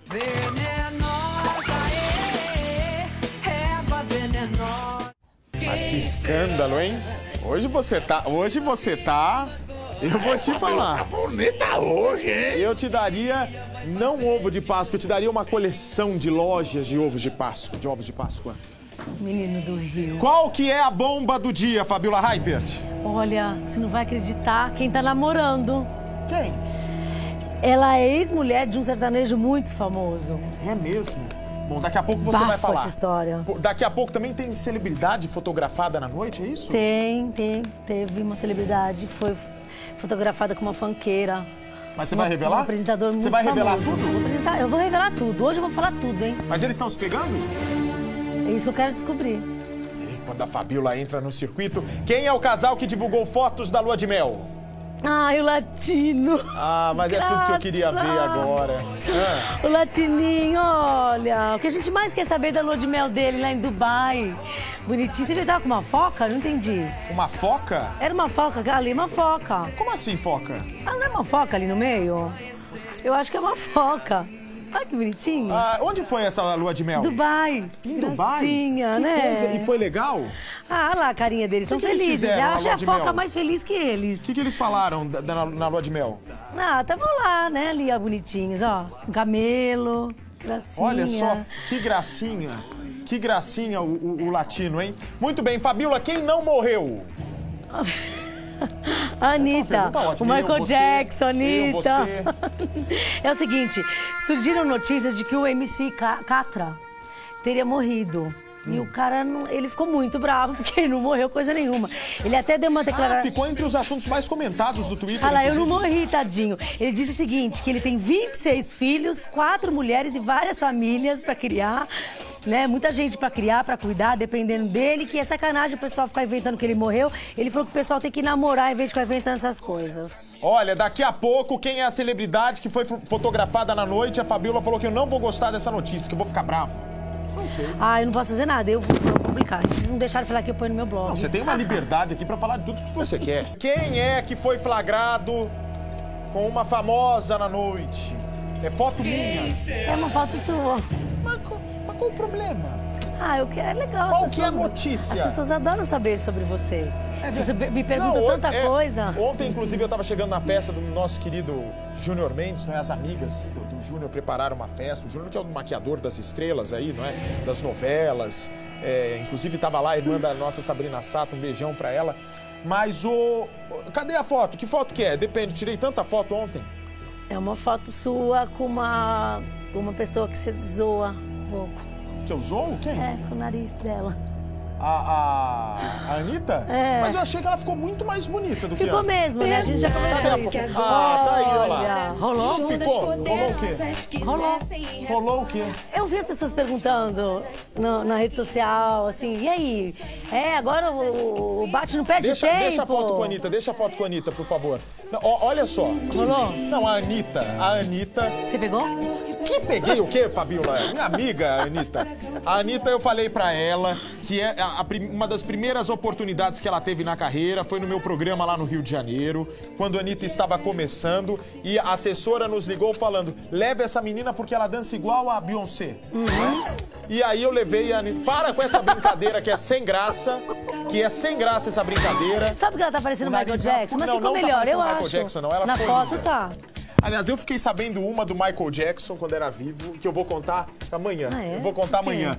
Mas que escândalo, hein? Hoje você tá... Eu vou te falar. Tá bonita hoje, hein? Eu te daria, não um ovo de Páscoa, eu te daria uma coleção de lojas de ovos de Páscoa. Menino do Rio. Qual que é a bomba do dia, Fabiola Hypert? Olha, você não vai acreditar quem tá namorando. Quem? Ela é ex-mulher de um sertanejo muito famoso. É mesmo? Bom, daqui a pouco você vai falar. Essa história. Daqui a pouco também tem celebridade fotografada na noite, é isso? Teve uma celebridade que foi fotografada com uma funkeira. Mas você vai revelar? Um apresentador muito Você vai revelar famoso. tudo? Eu vou revelar tudo. Hoje eu vou falar tudo, hein? Mas eles estão se pegando? É isso que eu quero descobrir. E quando a Fabiola entra no circuito, quem é o casal que divulgou fotos da lua de mel? Ai, o Latino. Ah, mas é tudo que eu queria ver agora. O Latininho, olha. O que a gente mais quer saber da lua de mel dele lá em Dubai. Bonitinho. Você tava com uma foca? Não entendi. Uma foca? Era uma foca ali, uma foca. Como assim, foca? Ah, não é uma foca ali no meio? Eu acho que é uma foca. Olha que bonitinho. Ah, onde foi essa lua de mel? Dubai. Em Dubai? Gracinha, né? Coisa. E foi legal? Ah, olha lá a carinha deles, estão felizes. Fizeram Eu na achei lua a de foca mel? mais feliz que eles. O que eles falaram na lua de mel? Ah, estavam lá, né, ali, ó, bonitinhos, ó. Um camelo, gracinha. Olha só, que gracinha. Que gracinha o latino, hein? Muito bem, Fabiola, quem não morreu? Anitta, o Michael Jackson, Anitta. você. É o seguinte, surgiram notícias de que o MC Catra teria morrido. E o cara, ele ficou muito bravo, porque ele não morreu coisa nenhuma. Ele até deu uma declaração... Ficou entre os assuntos mais comentados do Twitter. Fala, eu não morri, tadinho. Ele disse o seguinte, que ele tem 26 filhos, 4 mulheres e várias famílias pra criar, né? Muita gente pra criar, pra cuidar, dependendo dele, que é sacanagem o pessoal ficar inventando que ele morreu. Ele falou que o pessoal tem que namorar em vez de ficar inventando essas coisas. Olha, daqui a pouco, quem é a celebridade que foi fotografada na noite? A Fabiola falou que eu não vou gostar dessa notícia, que eu vou ficar bravo. Não sei. Ah, eu não posso fazer nada, eu vou publicar. Se vocês não deixarem falar aqui, eu ponho no meu blog. Não, você tem uma liberdade aqui pra falar de tudo que você quer. Quem é que foi flagrado com uma famosa na noite? É foto minha. É uma foto sua. Mas qual o problema? Ah, é legal. Qual que é a notícia? As pessoas adoram saber sobre você. Você me pergunta tanta coisa. Ontem, inclusive, eu estava chegando na festa do nosso querido Júnior Mendes, não é? As amigas do Júnior prepararam uma festa. O Júnior que é o maquiador das estrelas aí, não é? Das novelas. Inclusive, estava lá a irmã da nossa Sabrina Sato, um beijão pra ela. Mas cadê a foto? Que foto que é? Depende, tirei tanta foto ontem. É uma foto sua com uma pessoa que você zoa um pouco. Que eu zoo? Quem? É, com o nariz dela. A Anitta? É. Mas eu achei que ela ficou muito mais bonita do que Ficou antes. mesmo, né? A gente já Cadê conversou a isso. foto? Ah, tá aí, olha lá. Rolou? Ficou? Rolou o quê? Rolou. Rolou o quê? Eu vi as pessoas perguntando na rede social, assim, e aí? Agora o bate não perde tempo? Deixa a foto com a Anitta, deixa a foto com a Anitta, por favor. Não, olha só. Rolou? Não, a Anitta. Você pegou? Que peguei o quê, Fabiola? Minha amiga, a Anitta. A Anitta, eu falei pra ela que uma das primeiras oportunidades que ela teve na carreira foi no meu programa lá no Rio de Janeiro, quando a Anitta estava começando e a assessora nos ligou falando, leve essa menina porque ela dança igual a Beyoncé. E aí eu levei a Anitta, para com essa brincadeira que é sem graça, essa brincadeira. Sabe que ela tá parecendo o Michael Jackson? Mas ficou não melhor, tá eu acho. Michael Jackson, não. Ela na foi foto linda. tá. Aliás, eu fiquei sabendo uma do Michael Jackson quando era vivo, que eu vou contar amanhã. Ah, é? Eu vou contar amanhã.